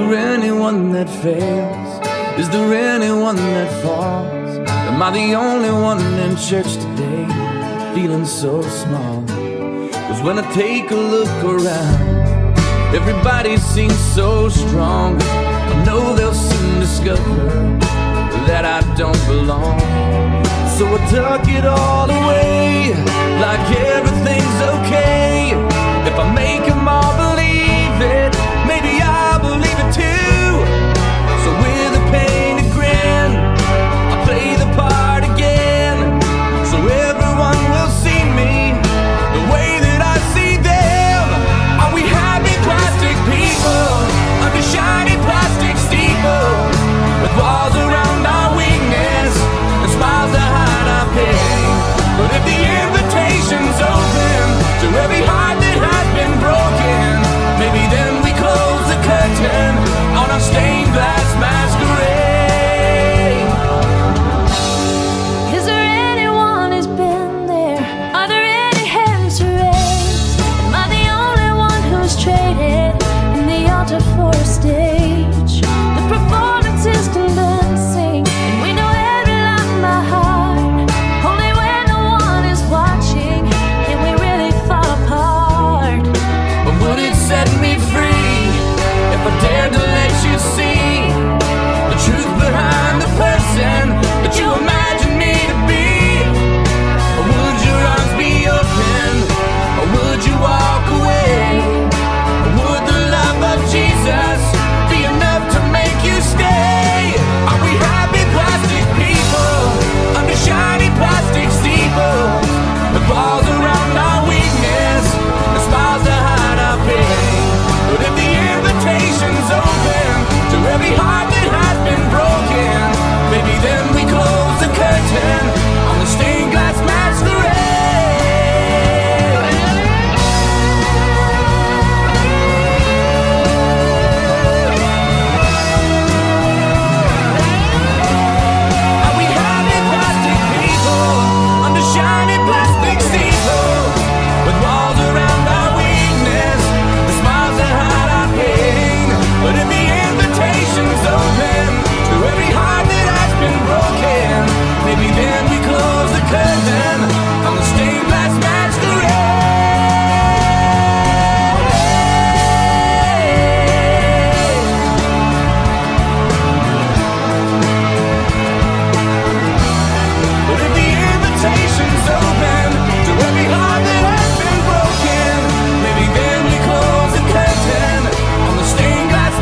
there anyone that fails? Is there anyone that falls? Am I the only one in church today feeling so small? 'Cause when I take a look around, everybody seems so strong. I know they'll soon discover that I don't belong. So I tuck it all away, like everything's okay. If I make them all believe it, maybe I'll believe it too. So with a painted grin, I play the part again, so everyone will see me the way that I see them. Are we happy plastic people under shiny plastic steeples, with walls around our weakness and smiles to hide our pain? But if the invitation's open to every heart that has been broken, maybe then we close the curtain on our stained glass masquerade. Is there anyone who's been there? Are there any hands to raise? Am I the only one who's traded in the altar for a stage? The performance is convincing, and we know every line in my heart. Only when no one is watching can we really fall apart. But would it set me free if I dared to let you see the truth behind the person that you imagine me to be? Or would your arms be open, or would you walk away? Or would the love of Jesus be enough to make you stay? Are we happy plastic people under shiny plastic steeples, with walls around our weakness and smiles to hide our pain? But if the invitation's open to every heart that has been broken, maybe then we close the curtain on the stained glass masquerade. Are we happy plastic people under shiny plastic steeples, with walls around our weakness, the smiles that hide our pain? But if the invitation's open to every heart that has been broken, maybe then we close the curtain on the stained glass masquerade. But if the invitation's open to every heart that has been broken, maybe then we close the curtain on the stained glass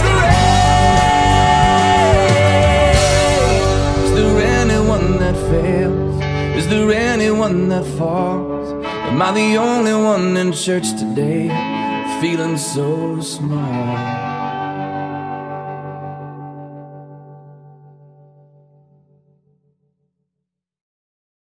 masquerade. Is there anyone that fails? Is there anyone that falls? Am I the only one in church today feeling so small?